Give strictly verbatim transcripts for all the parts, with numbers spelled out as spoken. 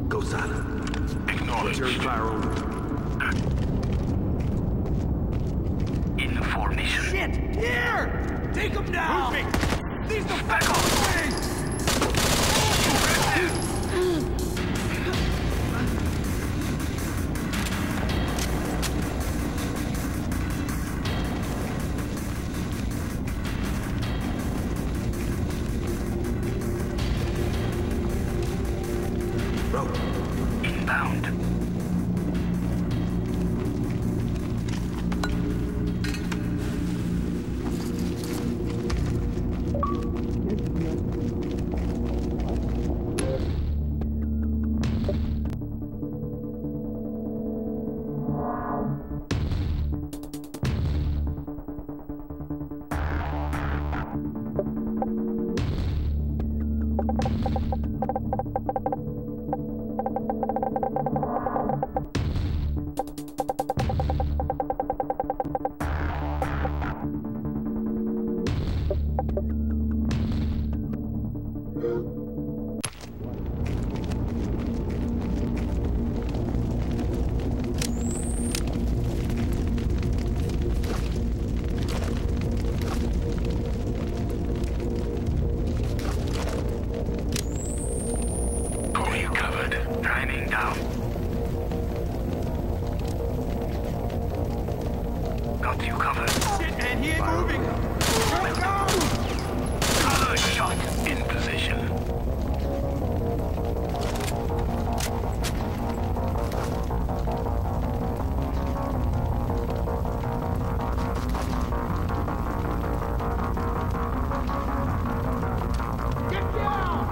Go silent. Acknowledged. Military fire over. In the formation. Shit! Here! Take him down! Moving! These the Back back off! Road. Inbound. Got you covered. Shit, and he ain't moving. Go, go! Cover shot in position. Get down!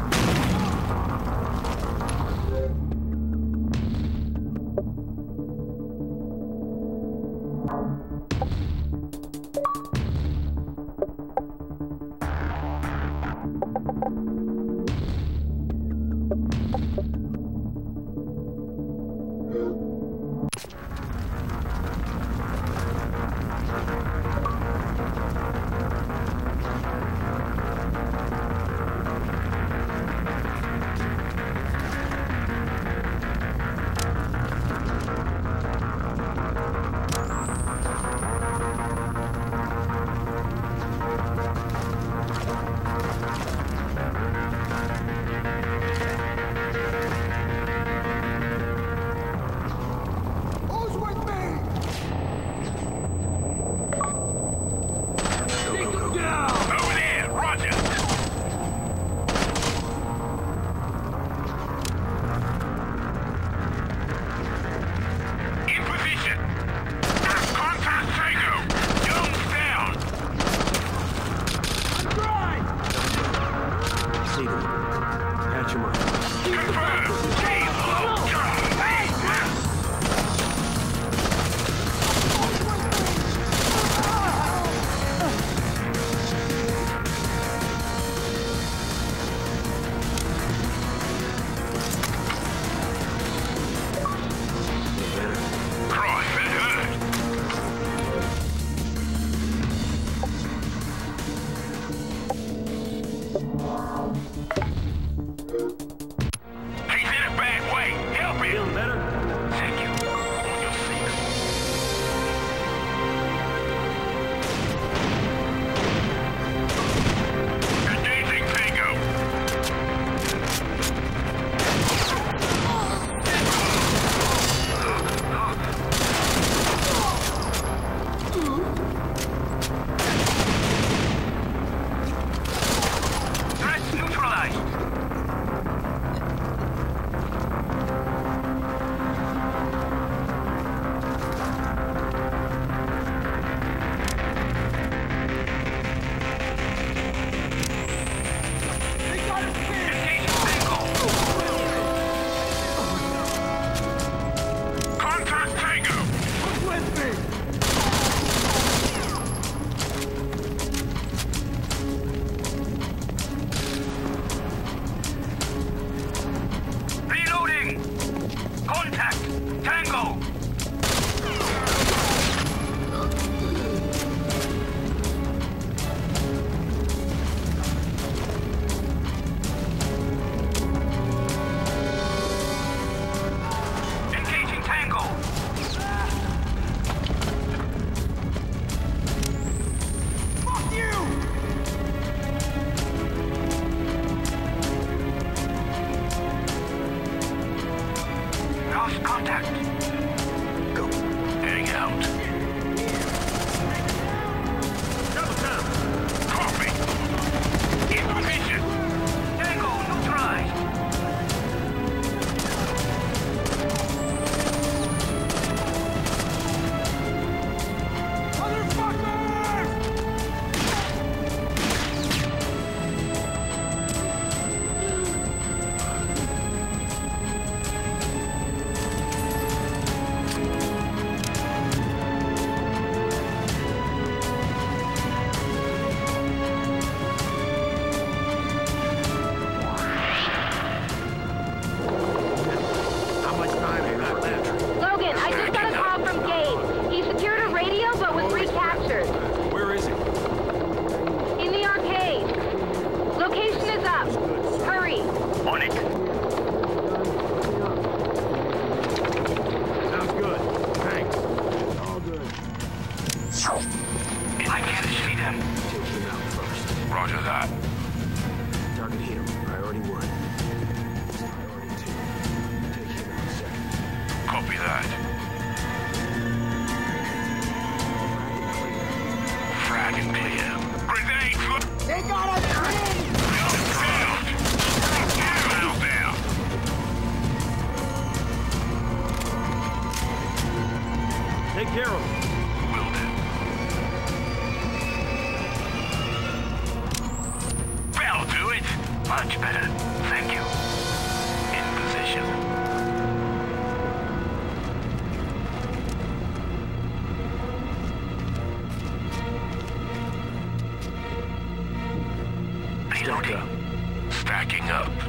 contact. Go. Heading out. Double down. Copy. In position. Tango, neutralized. Motherfuckers! How much time you got left? Logan, I just got a call from Gabe. He secured a radio but was recaptured. Where is he? In the arcade. Location is up. Hurry. On it. Sounds good. Thanks. All good. I can't see them. Take him out first. Roger that. Target hero. Priority one. Priority two. Take him out second. Copy that. Frag and clear. Frag and clear. Grenade! Look They got us green! out! Out there! Take care of him. Will do. That'll do it. Much better. Thank you. In position. Reloading. Stacking up.